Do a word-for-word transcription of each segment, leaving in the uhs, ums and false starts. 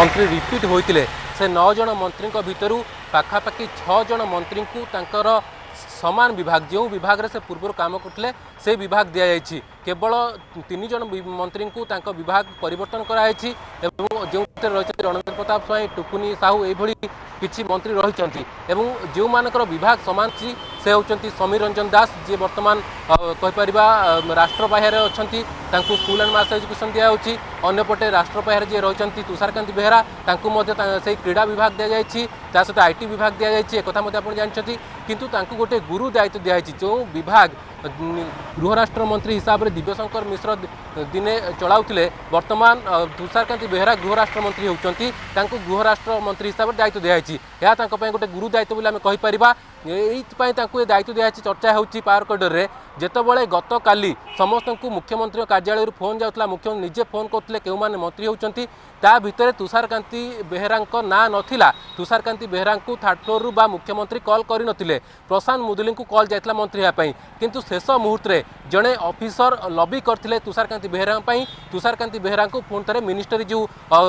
मंत्री रिपीट होते से नौ जन मंत्री भितर पाखापाखि छः जन मंत्री को तांकर समान विभाग जो विभाग से पूर्व काम करते से विभाग दि जाएगी केवल तीन जन मंत्री को तांको विभाग परिवर्तन कराई जो रही रणेंद्र प्रताप स्वाई टुकुनी साहू यही किसी मंत्री रही जो मानकर विभाग समान से होती समीर रंजन दास जी बर्तमान कहीपर राष्ट्र बाहर अच्छा स्कूल एंड मास एजुकेशन दिखाई अंपटे राष्ट्र बाहर जी रही तुषारकांति बेहरा से क्रीड़ा विभाग दि जाएगी सहित आईटी विभाग दि जाएगी एक जानते किंतु गोटे गुरु दायित्व दिखाई जो विभाग गृहराष्ट्र मंत्री हिसाब से दिव्यशंकर मिश्र दिने चलाउले वर्तमान तुषारकांति बेहरा गृहराष्ट्र मंत्री होती गृहराष्ट्र मंत्री हिसाब से दायित्व दिखाई यह गोटे गुरु दायित्व बोली आम कहीपर ये दायित्व दिखाई चर्चा हो पावर कॉरिडोर में जितेबाला गत काली समस्त को मुख्यमंत्री कार्यालय फोन जाऊला मुख्यमंत्री निजे फोन करते क्यों मैंने मंत्री होती ता भितर तुषारकांति बेहरा ना नथिला तुषारकांति बेहरा को थर्ड फ्लोर बा मुख्यमंत्री कॉल करनथिले प्रशांत मुदुली को कॉल जाइतला मंत्री होगापी किंतु शेष मुहूर्त में जड़े ऑफिसर लॉबी करथिले तुषारकांति बेहरा तुषारकांति बेहरा को पुणी थे मिनिस्ट्री जो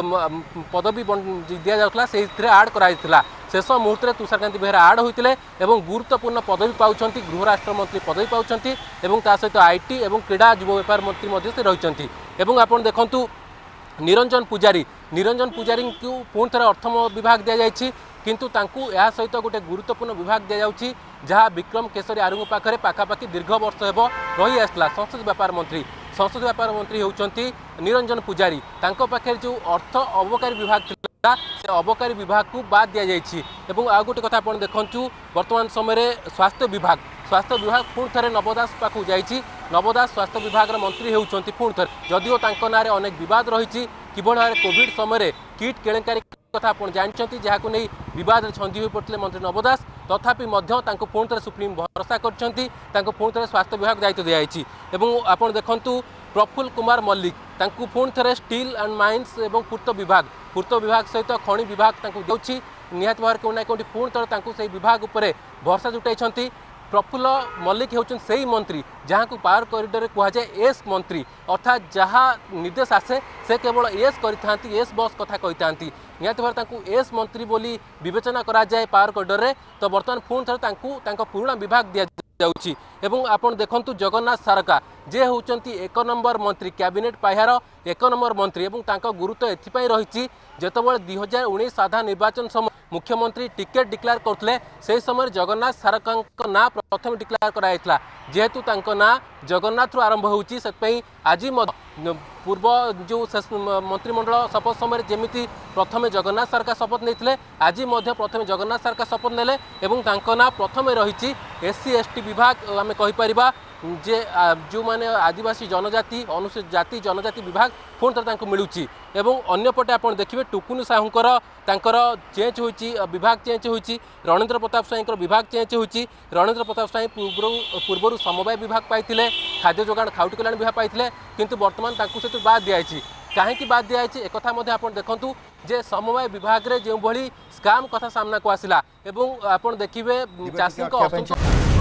पदवी दि जाऊला से आड कराइथिला शेष मुहूर्त में तुषारकांति बेहरा आड होते गुरुत्वपूर्ण पदवी पाँच गृहराष्ट्र मंत्री पदवी पाँच सहित आईटी और क्रीड़ा युव व्यापार मंत्री से रही आप देखु निरंजन पुजारी निरंजन पुजारी को पुणी थे अर्थ विभाग दि जाएगी किंतु तांकु या सहित गोटे गुरुत्वपूर्ण विभाग दि जाउछि जहाँ विक्रम केशरी आरुंग पाखे पाखापाखि दीर्घ वर्ष हेब रही आसला संसद व्यापार मंत्री संसद व्यापार मंत्री होउछंती निरंजन पुजारी तांको पाखे जो अर्थ अबकारी विभाग थिला से अबकारी विभाग को बाद दि जाइछि एवं आ गोटे कथा आपण देखंचु वर्तमान समय स्वास्थ्य विभाग स्वास्थ्य विभाग पुणी थे नवदास पाखु जाइछि नवदास स्वास्थ्य विभाग मंत्री होउछंती पुणी थे जदिओ तांको नारे अनेक विवाद रही किभଳି भाव कोविड समय किट केलेंकारी कथा आप जानते जहाँ नहीं बद छंदी हो पड़ते मंत्री नवदास तथापि पुणी थे सुप्रीम भरोसा कर पुणी थे स्वास्थ्य विभाग दायित्व दिखाई आप देखु प्रफुल्ल कुमार मल्लिक पुणी थे स्टील एंड माइन्स और पूर्त विभाग पूर्त विभाग सहित खनि विभाग दूसरी निहत भाव कौन ना कौटी पुणी थे से विभाग उपर भरोसा जुटाई प्रफुल्ल मल्लिक होउछन सेही मंत्री जहाँ को पावर कॉरिडोर कहुए एस मंत्री अर्थात जहाँ निर्देश आसे से केवल एस करी एस बस कथा कही निहत भाव एस मंत्री बोली विवेचना करा जाए पावर कॉरिडोर में तो बर्तमान पुणी थे पुराणा विभाग दि जाउछि एवं आपण देखंतु जगन्नाथ सारका जे होउचंती एक नंबर मंत्री कैबिनेट पाह्यार एक नंबर मंत्री एवं तांको गुरुत्व एथिपाई रहिछि जेतबेले दुई हजार उन्नीस साधा निर्वाचन समय मुख्यमंत्री टिकेट डिक्लेयर करते से समय जगन्नाथ सारका ना प्रथम डिक्लेयर कराइला जेहेतु तांको ना जगन्नाथ आरंभ होउछि सेतपई आज पूर्व जो मंत्रिमंडल शपथ समय जमी प्रथम जगन्नाथ सारका शपथ नहीं आज प्रथम जगन्नाथ सारका शपथ नेले एवं तांको ना प्रथम रही एससी एसटी विभाग आम कहीपर जे जो माने आदिवासी जनजाति अनुसूचित जाति जनजाति विभाग पुणी थे मिलूँ एवं अन्यपटे आप देखिए टुकुनी साहूकर तांकर चेंज होती विभाग चेंज होती रणेंद्र प्रताप स्वाई विभाग चेंज होती रणेंद्र प्रताप स्वाई पूर्व पूर्व समवाय विभाग पाई खाद्य जोगाण खाउटी कल्याण विभाग पाई किंतु वर्तमान से बाद दिखाई कहीं बाद दिखाई एक आप देखु जे समवाय विभाग में जो स्काम कथा सामना को आसला एवं आप देखिए चाषी